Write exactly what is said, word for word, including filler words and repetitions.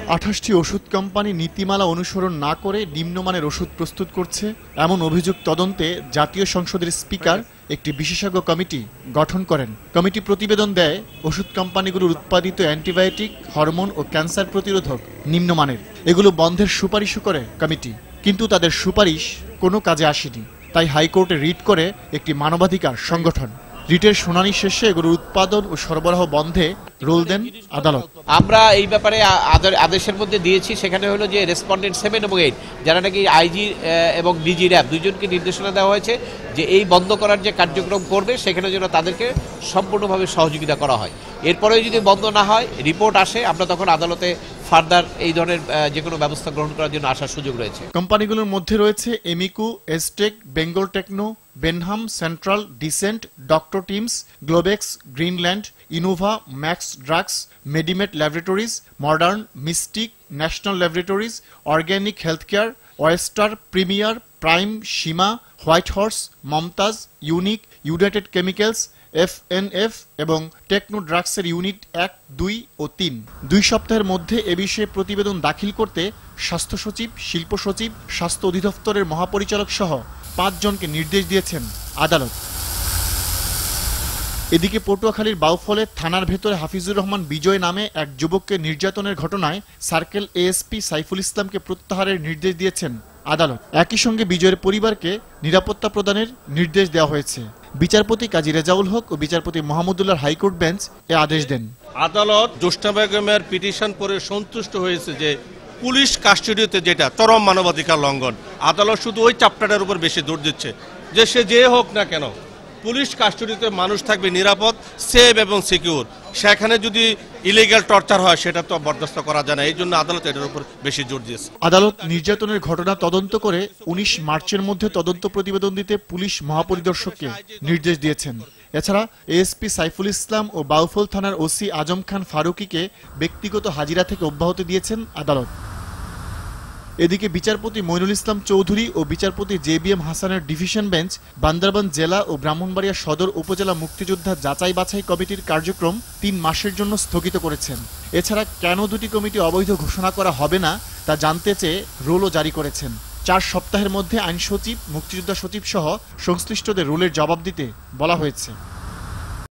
আঠাশটি ওষুধ কোম্পানি নীতিমালা অনুসরণ না করে নিম্নমানের ওষুধ প্রস্তুত করছে এমন অভিযোগ তদন্তে জাতীয় সংসদের স্পিকার একটি বিশেষজ্ঞ কমিটি গঠন করেন। কমিটি প্রতিবেদন দেয় ওষুধ কোম্পানিগুলোর উৎপাদিত অ্যান্টিবায়োটিক, হরমোন ও ক্যান্সার প্রতিরোধক নিম্নমানের। এগুলো বন্ধের সুপারিশও করে কমিটি, কিন্তু তাদের সুপারিশ কোনো কাজে আসেনি। তাই হাইকোর্টে রিট করে একটি মানবাধিকার সংগঠন। রিটের শুনানি শেষে এগুলোর উৎপাদন ও সরবরাহ বন্ধে রোল দেন আদালত। আমরা এই ব্যাপারে আদেশের মধ্যে দিয়েছি, সেখানে হলো যে রেসপন্ডেন্ট সেভেন এবং এইট যারা নাকি আইজি এবং ডিজি র্যাব দুইজনকে নির্দেশনা দেওয়া হয়েছে যে এই বন্ধ করার যে কার্যক্রম করবে সেখানে যেন তাদেরকে সম্পূর্ণভাবে সহযোগিতা করা হয়। এরপরেও যদি বন্ধ না হয়, রিপোর্ট আসে, আমরা তখন আদালতে ফার্দার এই ধরনের যে কোনো ব্যবস্থা গ্রহণ করার জন্য আসার সুযোগ রয়েছে। কোম্পানিগুলোর মধ্যে রয়েছে এমিকু, এসটেক, Bengal Techno, Benham, Central, Decent, doctor টিমস, Globex, Greenland, Innova, Max Drugs, Medimet Laboratories, Modern, Mystic, National Laboratories, Organic Healthcare, Oyster, Premier, Prime, Seema, White Horse, Momtaz, Unique, United Chemicals, F N F এবং টেকনো ড্রাগসের ইউনিট এক, দুই ও তিন। দুই সপ্তাহের মধ্যে এ বিষয়ে প্রতিবেদন দাখিল করতে স্বাস্থ্য সচিব, শিল্প সচিব, স্বাস্থ্য অধিদপ্তরের মহাপরিচালক সহ পাঁচজনকে নির্দেশ দিয়েছেন আদালত। এদিকে পটুয়াখালীর বাউফলে থানার ভেতরে হাফিজুর রহমান বিজয় নামে এক যুবককে নির্যাতনের ঘটনায় সার্কেল এএসপি সাইফুল ইসলামকে প্রত্যাহারের নির্দেশ দিয়েছেন আদালত। একই সঙ্গে বিজয়ের পরিবারকে নিরাপত্তা প্রদানের নির্দেশ দেওয়া হয়েছে। বিচারপতি কাজী রেজাউল হক ও বিচারপতি মোহাম্মদুল্লাহর হাইকোর্ট বেঞ্চ এ আদেশ দেন। আদালত জোসনা বেগমের পিটিশন পড়ে সন্তুষ্ট হয়েছে যে পুলিশ কাস্টডিতে যেটা চরম মানবাধিকার লঙ্ঘন, আদালত শুধু ওই চ্যাপ্টারের উপর বেশি জোর দিচ্ছে যে সে যে হোক না কেন পুলিশ কাস্টডিতে মানুষ থাকবে নিরাপদ, সেফ এবং সিকিউর। সেখানে যদি ইলিগ্যাল টর্চার হয় সেটা তো বরদাস্ত করা যায় না, এই জন্য আদালত এটার উপর বেশি জোর দিয়েছে। আদালত নির্যাতনের ঘটনা তদন্ত করে উনিশ মার্চের মধ্যে তদন্ত প্রতিবেদন দিতে পুলিশ মহাপরিদর্শককে নির্দেশ দিয়েছেন। এছাড়া এএসপি সাইফুল ইসলাম ও বাউফল থানার ওসি আজম খান ফারুকিকে ব্যক্তিগত হাজিরা থেকে অব্যাহতি দিয়েছেন আদালত। এদিকে বিচারপতি মইনুল ইসলাম চৌধুরী ও বিচারপতি জে বি এম হাসানের ডিভিশন বেঞ্চ বান্দরবান জেলা ও ব্রাহ্মণবাড়িয়া সদর উপজেলা মুক্তিযোদ্ধা যাচাই বাছাই কমিটির কার্যক্রম তিন মাসের জন্য স্থগিত করেছেন। এছাড়া কেন দুটি কমিটি অবৈধ ঘোষণা করা হবে না তা জানতে চেয়ে রুলও জারি করেছেন। চার সপ্তাহের মধ্যে আইন সচিব, মুক্তিযোদ্ধা সচিব সহ সংশ্লিষ্টদের রুলের জবাব দিতে বলা হয়েছে।